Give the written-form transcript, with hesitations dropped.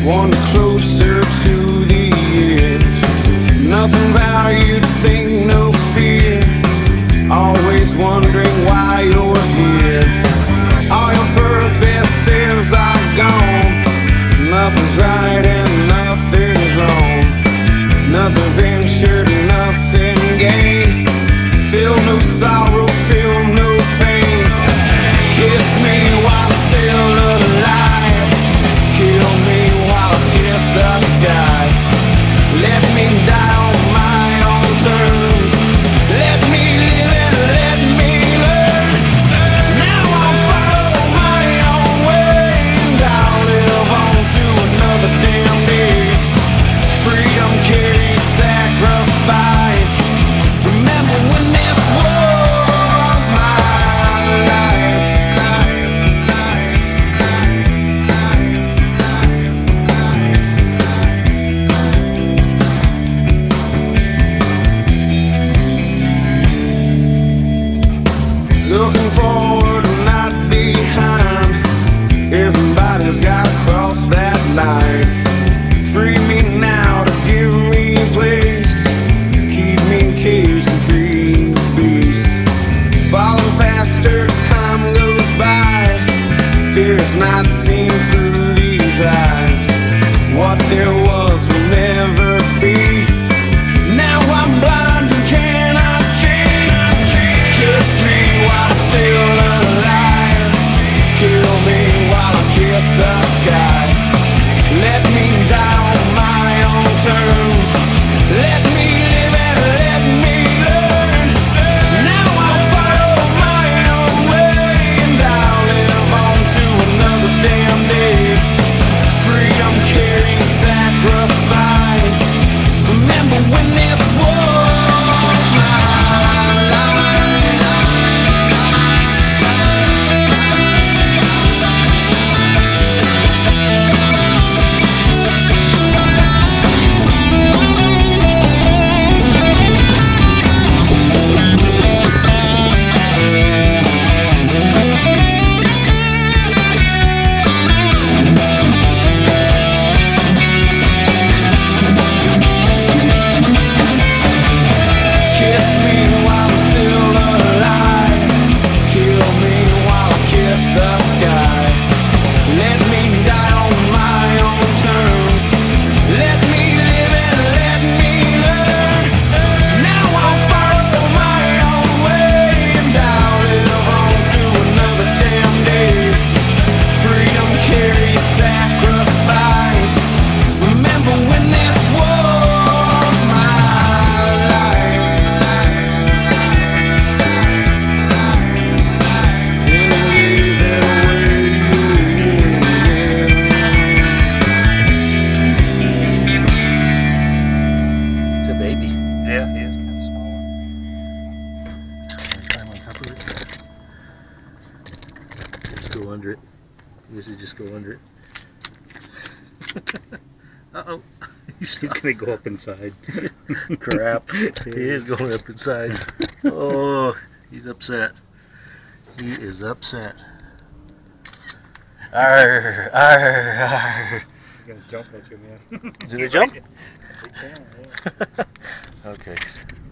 one closer to the edge. Nothing valued, think no fear, always wondering why you're here. All your purposes are gone, nothing's right and nothing's wrong. Nothing ventured, nothing gained. Feel no sorrow, feel no pain. Kiss me while I'm still alive, kill me while I kiss the sky. Let me die on my own terms, let me live and let me learn. Now I'll follow my own way, and I'll live on to another damn day. Freedom carries sacrifice. Remember when this was my life. Looking forward, not behind. Everybody's got to cross that line. Free me now to give me place, keep me caged and free beast. Falling faster, time goes by. Fear is not seen through these eyes. What there was will never be. Now I'm blind and cannot see. Kiss me while I'm still alive, kill me while I kiss the sky. Let me die on my own terms, let me live and let me learn. Now I'll follow my own way, and I'll live on to another damn day. Freedom carries sacrifice. Remember when this was my go under it. You should just go under it. Uh-oh. He's still gonna go up inside. Crap. He is going up inside. Oh, he's upset. He is upset. Arr, arr, arr. He's gonna jump at you, man. Do they jump? They can, yeah. Okay.